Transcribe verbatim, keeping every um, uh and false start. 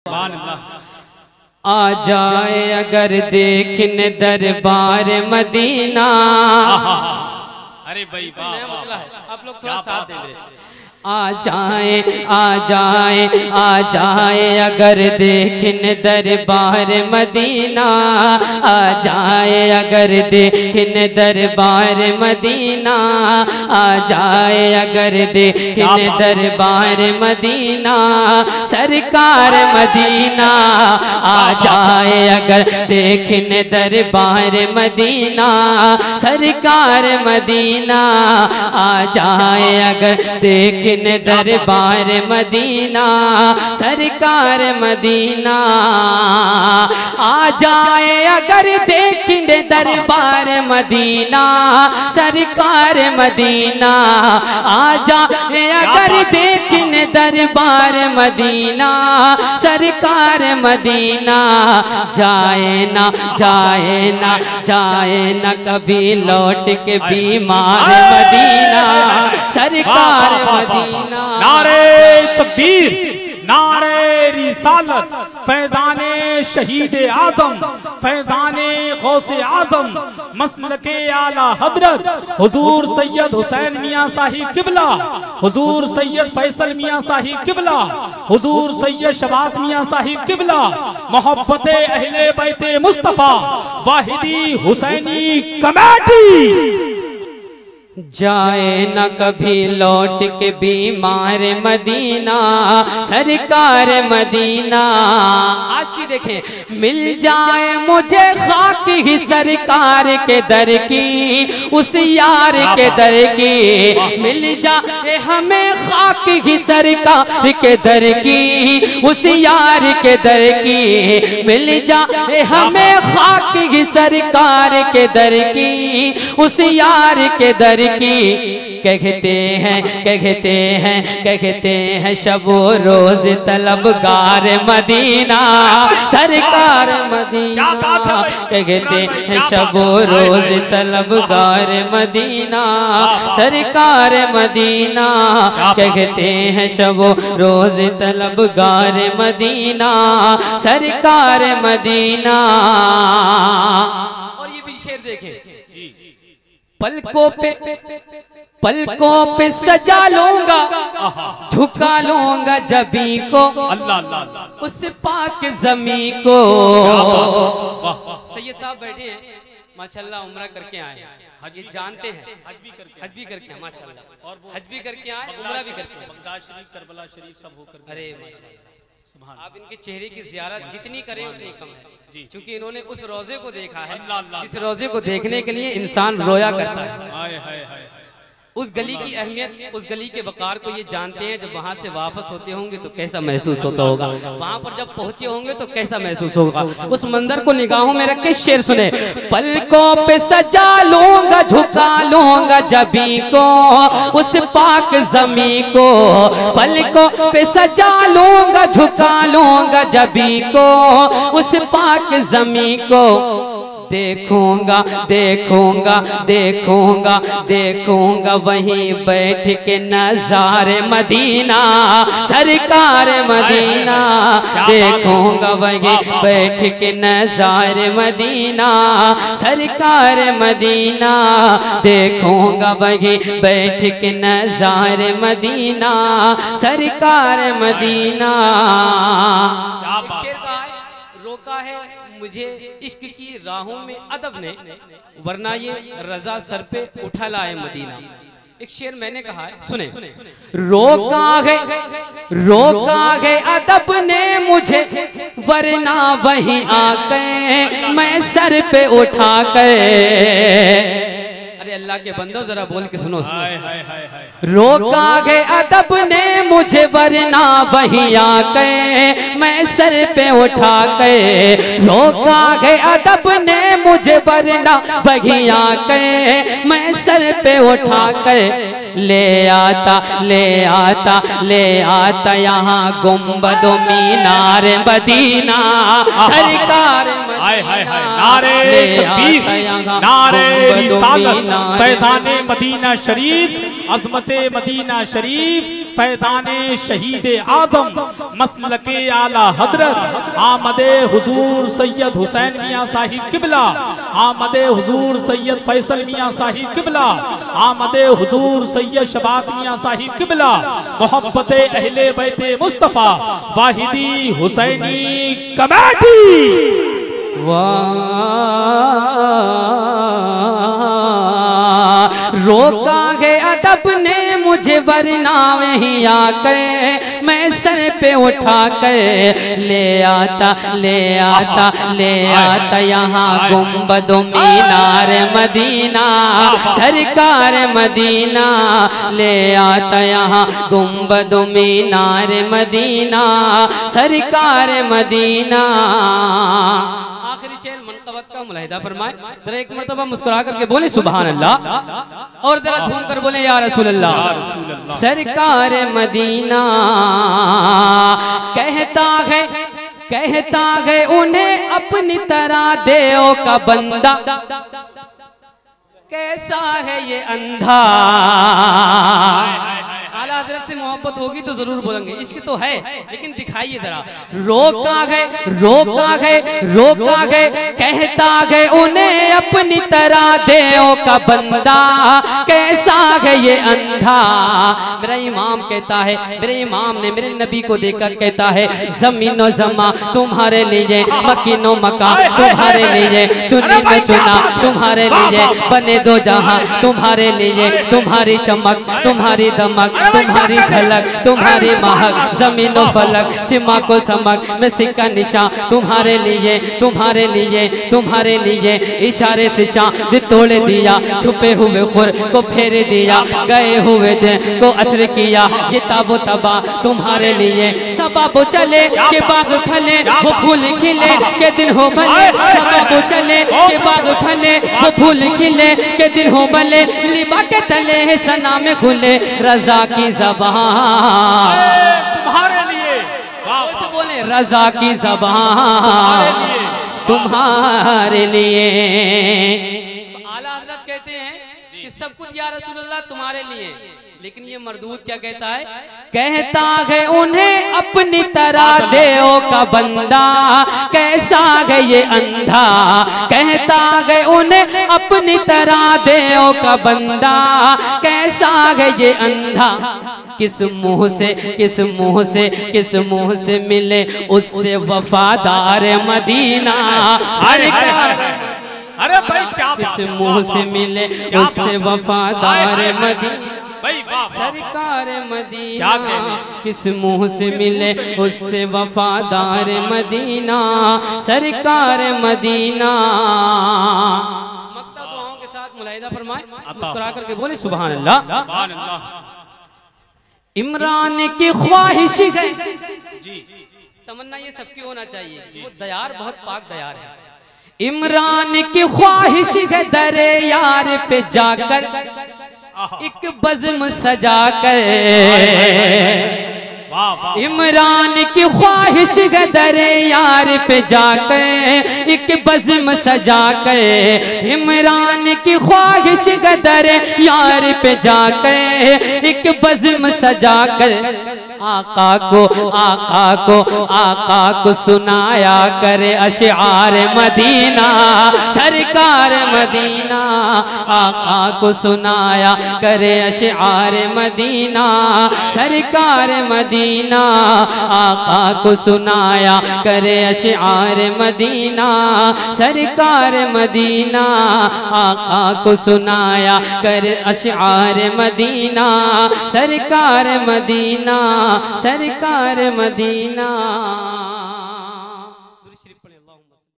आ जाए अगर देखने दरबार मदीना। अरे भाई आप लोग थोड़ा साथ देंगे। आ जाए आ जाए आ जाए अगर देखने दरबार मदीना। आ जाए अगर देखने दरबार मदीना। आ जाए अगर देखने दरबार मदीना। सरकार मदीना आ जाए अगर देखने दरबार मदीना। सरकार मदीना आ जाए अगर देख दरबार मदीना। सरकार मदीना आ जाए अगर देखने दरबार मदीना। सरकार मदीना आ जाए अगर देखने दरबार मदीना। सरकार मदीना जाए ना जाए ना जाए ना कभी लौट के बीमार मदीना। सरकार मदीना। नारे तकबीर, नारे रिसालत, फैजाने शहीद आजम, फैजाने गौसे आजम, मसलके आला हजरत हुजूर सैयद हुसैन मियाँ साहिब किबला, हुजूर सैयद फैसल मियाँ साहिब किबला, हुजूर सैयद शबात मियाँ साहिब किबला, मोहब्बते अहले बैते मुस्तफा वाहिदी हुसैनी कमेटी। जाए न कभी लौट के बीमार मदीना। सरकार मदीना आज की देखें। मिल जाए मुझे खाक ही सरकार के दर की, उस यार के दर की। मिल जाए हमें खाक ही सरकार के दर की, उस यार के दर की। मिल जाए हमें खाक ही सरकार के दर की, उस यार के दर की। कहते हैं कहते हैं कहते हैं शबो रोज तलबगार मदीना। सरकार मदीना कहते हैं शबो रोज तलबगार मदीना। सरकार मदीना कहते हैं शबो रोज तलबगार मदीना। सरकार मदीना। और ये भी शेर देखें। पलकों पे पलकों पे सजा लूंगा, झुका लूंगा जबी को, अल्लाह अल्लाह उस पाक जमी को। सैयद साहब बैठे हैं माशाल्लाह, उम्रा करके आए। ये जानते हैं हज भी करके हज भी करके आए माशाल्लाह, और हज भी करके आए, उम्रा भी करके आए। बगदाद शरीफ, करबला शरीफ सब होकर। अरे माशाल्लाह, आप इनके चेहरे की ज़ियारत जितनी करें उतनी कम है, क्योंकि इन्होंने उस रोजे को देखा है जिस रोजे को देखने के लिए इंसान रोया करता है। हाय हाय हाय। उस गली की अहमियत, उस गली के वकार को ये जानते हैं। जब वहां से वापस होते होंगे तो कैसा महसूस होता होगा, वहां पर जब पहुंचे होंगे तो कैसा महसूस होगा। उस मंजर को निगाहों में रख के शेर सुने। पलकों पे सजा लूंगा, झुका लूंगा जबी को, उस पाक जमी को। पलकों पे सजा लूंगा, झुका लूंगा जबी को, उस पाक जमी को। देखूंगा देखूंगा देखूंगा देखूंगा वहीं बैठ के नज़ारे मदीना। सरकार मदीना देखूंगा वहीं बैठ के नज़ारे मदीना। सरकार मदीना देखूंगा वहीं बैठ के नज़ारे मदीना। सरकार मदीना। रोका है मुझे इश्क की राहों में अदब ने, वरना ये रजा सर पे उठा लाए मदीना। एक शेर मैंने कहा है, सुने। रोका है रोका है अदब ने मुझे, वरना वहीं आके मैं सर पे उठा कर। अरे अल्लाह के बंदो जरा बोल के सुनो। हाय हाय हाय हाय। रोका है अदब ने मुझे, वरना वहीं आके मैं सर पे उठा के। रोका है अदब ने मुझे, वरना वहीं आके मैं सर पे उठा कर। ले आता ले आता ले आता यहाँ गुंबद मीनार मदीना। सरकार हाय हाय हाय नारे तकबीर नारे रिसालत फैजाने मदीना शरीफ अजमते मदीना शरीफ फैजाने शहीद आजम मसलके आला हजरत आमदे हुजूर सैयद हुसैन मियां साहिब किबला आमदे हुजूर सैयद फैसल मियां साहिब किबला आमदे हुजूर सैयद शबात मियां साहिब किबला मोहब्बते अहले बैते मुस्तफा वाहिदी हुसैनी कमेटी वाह रोका है अदब ने मुझे वरना वहीं आकर मैं सर पे उठा कर ले आता ले आता ले आता यहाँ गुम्बद मीनार मदीना सरकार मदीना ले आता यहाँ गुम्बद मीनार मदीना सरकार मदीना। आखिरी शेर मनकबत का मुलाहिदा फरमाए, जरा एक मरतबा मुस्कुरा करके बोले सुभान अल्लाह और जरा झूम कर बोले या रसूल अल्लाह। सरकार मदीना कहता है कहता है उन्हें अपनी तरह देओ का बंदा कैसा है ये अंधा। आला हजरत से मोहब्बत होगी तो जरूर बोलेंगे, इश्क तो है लेकिन दिखाइए जरा। रोका है रोका है रोका है कहता है उन्हें अपनी तरह देओ का बंदा कैसा है ये अंधा। मेरा इमाम कहता है, मेरे इमाम ने मेरे नबी को देखकर कहता है जमीनो जमा तुम्हारे लिए मकीनो मका तुम्हारे लिए चुनी में चुना तुम्हारे लिए बने दो जहां तुम्हारे लिए तुम्हारी चमक तुम्हारी दमक तुम्हारी झलक तुम्हारी महक जमीनो फलक सिमा को समक मैं सिक्का निशा तुम्हारे लिए तुम्हारे लिए तुम्हारे लिए इशारे से चांद तोड़ दिया छुपे हुए खुर को फेर दिया गए हुए दिन को असर किया ये ताबो तबा तुम्हारे लिए सबाबो चले के बाग फले वो फूल खिले के दिन हो भले सबाबो चले के बाग फले वो फूल खिले के दिन हो भले लिबा के तले है सना में खुले रजा की ज़बान तुम्हारे लिए से बोले रजा की ज़बान तुम्हारे लिए। आला हजरत कहते हैं कि सब कुछ या रसूल अल्लाह तुम्हारे लिए, लेकिन ये मरदूद क्या कहता है, कहता है उन्हें अपनी तरह देओ का बंदा कैसा है ये अंधा। कहता है उन्हें अपनी तरह देओ का बंदा कैसा है ये अंधा। किस मुंह से किस मुंह से किस मुंह से मिले उससे वफादार मदीना सरकार। अरे भाई क्या किस मुंह से मिले उससे वफादार मदीना सरकार मदीना। किस मुंह से मिले उससे वफादार मदीना सरकार मदीना। मक्ता दुआओं के साथ मुलाहिदा फरमाए, मुस्कुरा करके बोले सुभान अल्लाह। इमरान की ख्वाहिश है तमन्ना ये सबकी होना चाहिए, वो दयार बहुत पाक दयार है। इमरान की ख्वाहिश है दरे यार पे जाकर एक बज़्म सजा कर। इमरान की ख्वाहिश है दरे यार पे जाकर एक बज़्म सजा कर। इमरान की ख्वाहिश है दरे यार पे जाकर एक बज़्म सजा कर। आका को आका को आका को सुनाया करे अशआर मदीना सरकार मदीना। आका को सुनाया करे अशआर मदीना सरकार मदीना। आका को सुनाया करे अशआर मदीना सरकार मदीना। आका को सुनाया करे अशआर मदीना सरकार मदीना सरकार मदीना।